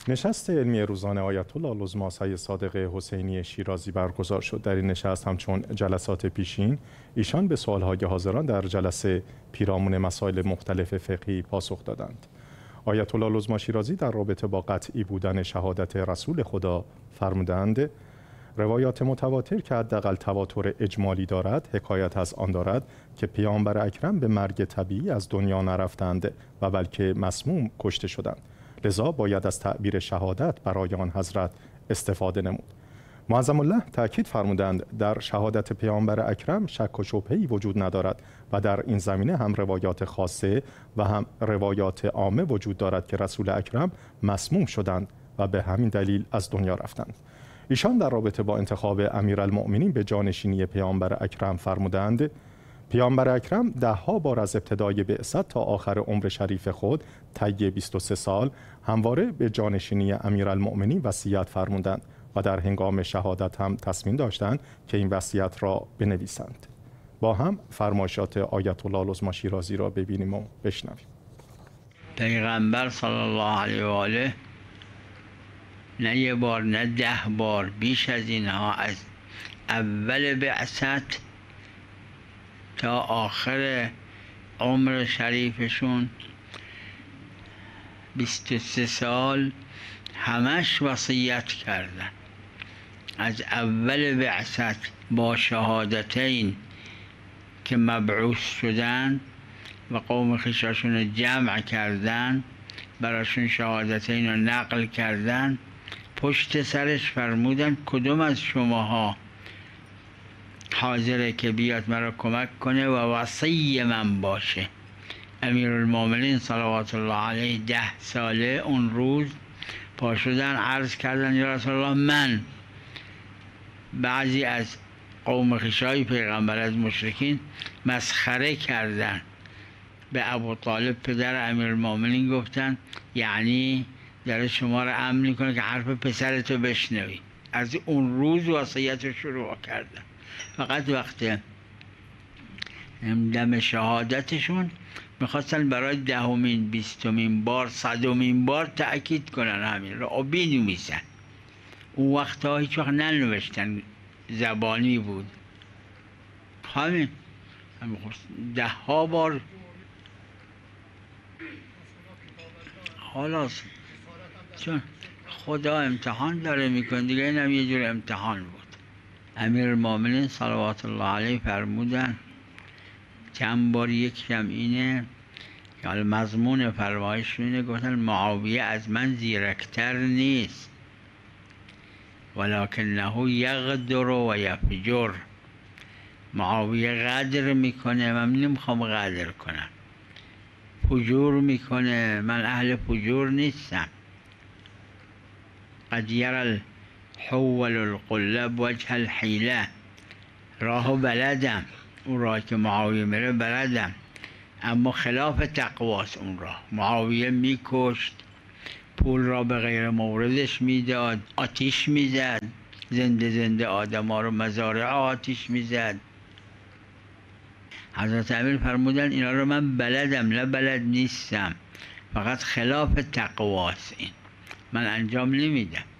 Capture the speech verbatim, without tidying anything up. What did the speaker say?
نشست علمی روزانه آیت الله العظما سید صادق حسینی شیرازی برگزار شد. در این نشست همچون جلسات پیشین ایشان به سوالهای حاضران در جلسه پیرامون مسائل مختلف فقهی پاسخ دادند. آیت الله العظما شیرازی در رابطه با قطعی بودن شهادت رسول خدا فرمودند روایات متواتر که حداقل تواتر اجمالی دارد حکایت از آن دارد که پیامبر اکرم به مرگ طبیعی از دنیا نرفتند و بلکه مسموم کشته شدند، لذا باید از تعبیر شهادت برای آن حضرت استفاده نمود. معظم الله تأکید فرمودند در شهادت پیامبر اکرم شک و شبهه‌ای وجود ندارد و در این زمینه هم روایات خاصه و هم روایات عامه وجود دارد که رسول اکرم مسموم شدند و به همین دلیل از دنیا رفتند. ایشان در رابطه با انتخاب امیرالمؤمنین به جانشینی پیامبر اکرم فرمودند پیامبر اکرم ده ها بار از ابتدای بعثت تا آخر عمر شریف خود طی بیست و سه سال همواره به جانشینی امیرالمؤمنین وصیت فرمودند و در هنگام شهادت هم تصمیم داشتند که این وصیت را بنویسند. با هم فرمایشات آیت الله العظما شیرازی را ببینیم و بشنویم. پیغمبر صلی الله علیه و آله نه یه بار نه ده بار بیش از اینها از اول بعثت تا آخر عمر شریفشون بیست و سه سال همش وصیت کردن. از اول بعثت با شهادتین که مبعوث شدن و قوم خویشاشون رو جمع کردن، براشون شهادتین رو نقل کردن، پشت سرش فرمودن کدوم از شماها حاضره که بیاد مرا کمک کنه و وصی من باشه. امیرالمؤمنین صلوات الله علیه ده ساله اون روز پا شدن عرض کردن یا رسول الله من. بعضی از قوم خویشای پیغمبر از مشرکین مسخره کردن. به ابو طالب پدر امیرالمؤمنین گفتن یعنی داره شما رو امر میکنه که حرف پسرتو بشنوی. از اون روز وصیت رو شروع کردن. فقط وقت دم شهادتشون میخواستن برای دهمین بیستمین بار صدمین بار تأکید کنن همین را بنویسن. اون وقتها هیچ وقت ننوشتن، زبانی بود. همین ده ها بار خلاص چون خدا امتحان داره میکنه دیگه، این هم یه جور امتحان بود. امیرالمؤمنین صلوات الله علیه فرمودن چند بار، یکم اینه که مضمون فرمایش اینه، گفتن معاویه از من زیرکتر نیست ولکنه یغدر و یفجر. معاویه غدر میکنه، من نمیخوام غدر کنم. فجور میکنه، من اهل فجور نیستم. قد یرى الحول القلب وجه الحیله. راهو بلدم، اون راه که معاویه میره بلدم، اما خلاف تقواست. اون راه معاویه میکشت، پول را به غیر موردش میداد، آتیش میزد، زنده زنده آدم ها رو مزارع آتیش میزد. حضرت امیر فرمودن اینا رو من بلدم، نه بلد نیستم، فقط خلاف تقواست، این من انجام نمیدم.